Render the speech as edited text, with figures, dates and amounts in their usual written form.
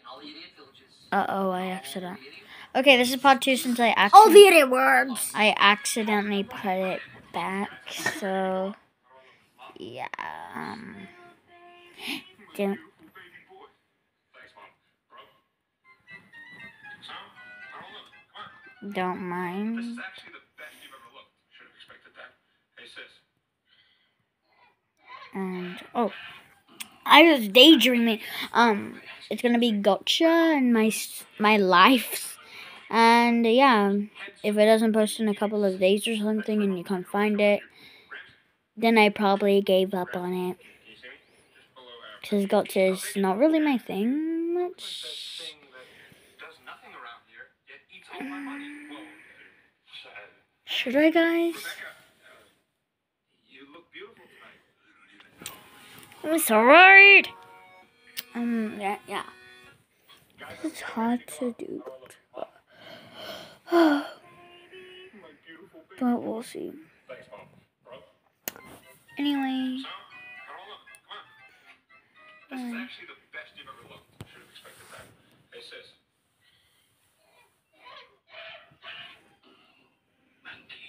Uh-oh, I accidentally. Okay, this is part 2 since I All the idiot words. I accidentally put it back, so yeah. Don't mind. And oh, I was daydreaming. It's gonna be gotcha and my life. And yeah, if it doesn't post in a couple of days or something and you can't find it, then I probably gave up on it. Because gotcha is not really my thing much. Should I, guys? I'm sorry. Yeah. It's hard to do. But we'll see. Anyway.